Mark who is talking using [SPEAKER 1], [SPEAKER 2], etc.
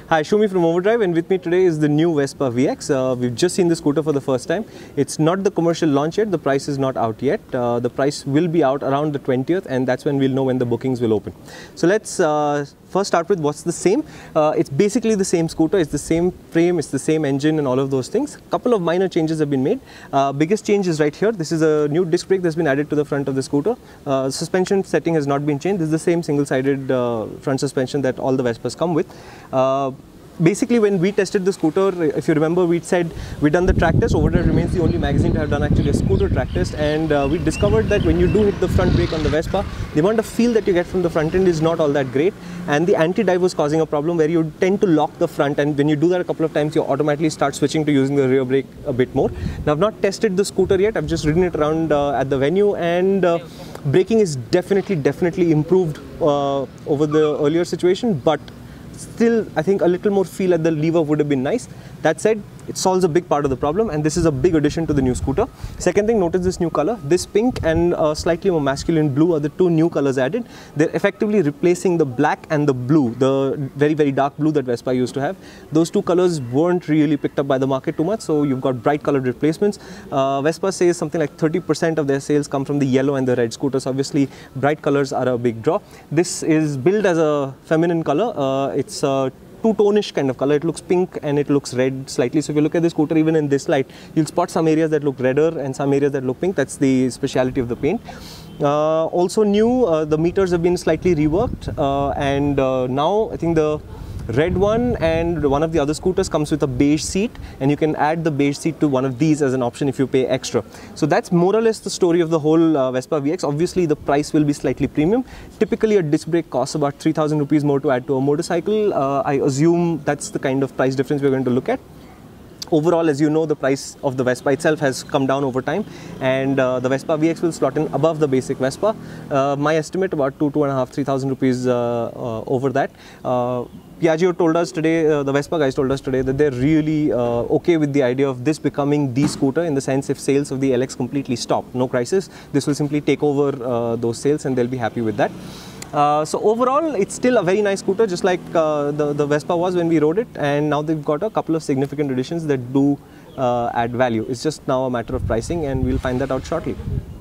[SPEAKER 1] Hi, Shumi from Overdrive, and with me today is the new Vespa VX. We've just seen the scooter for the first time. It's not the commercial launch yet, the price is not out yet. The price will be out around the 20th, and that's when we'll know when the bookings will open. So let's first start with what's the same. It's basically the same scooter, it's the same frame, it's the same engine and all of those things. Couple of minor changes have been made. Biggest change is right here. This is a new disc brake that's been added to the front of the scooter. Suspension setting has not been changed. This is the same single-sided front suspension that all the Vespas come with. Basically, when we tested the scooter, if you remember, we'd said we'd done the track test. Overdrive remains the only magazine to have done actually a scooter track test, and we discovered that when you do hit the front brake on the Vespa, the amount of feel that you get from the front end is not all that great, and the anti-dive was causing a problem where you tend to lock the front, and when you do that a couple of times, you automatically start switching to using the rear brake a bit more. Now, I've not tested the scooter yet. I've just ridden it around at the venue, and braking is definitely improved over the earlier situation, but still, I think a little more feel at the lever would have been nice. That said, it solves a big part of the problem, and this is a big addition to the new scooter. Second thing, notice this new color. This pink and slightly more masculine blue are the two new colors added. They're effectively replacing the black and the blue, the very dark blue that Vespa used to have. Those two colors weren't really picked up by the market too much, so you've got bright colored replacements. Vespa says something like 30% of their sales come from the yellow and the red scooters. Obviously, bright colors are a big draw. This is billed as a feminine color. It's a two-tone-ish kind of color. It looks pink and it looks red slightly. So if you look at the scooter, even in this light, you'll spot some areas that look redder and some areas that look pink. That's the speciality of the paint. Also new, the meters have been slightly reworked, and now I think the red one and one of the other scooters comes with a beige seat, and you can add the beige seat to one of these as an option if you pay extra. So that's more or less the story of the whole Vespa VX. Obviously, the price will be slightly premium. Typically, a disc brake costs about 3,000 rupees more to add to a motorcycle. I assume that's the kind of price difference we're going to look at. Overall, as you know, the price of the Vespa itself has come down over time, and the Vespa VX will slot in above the basic Vespa. My estimate about 2,500, 3,000 rupees over that. Piaggio told us today, the Vespa guys told us today that they're really okay with the idea of this becoming the scooter, in the sense if sales of the LX completely stop, no crisis, this will simply take over those sales and they'll be happy with that. So overall, it's still a very nice scooter, just like the Vespa was when we rode it, and now they've got a couple of significant additions that do add value. It's just now a matter of pricing, and we'll find that out shortly.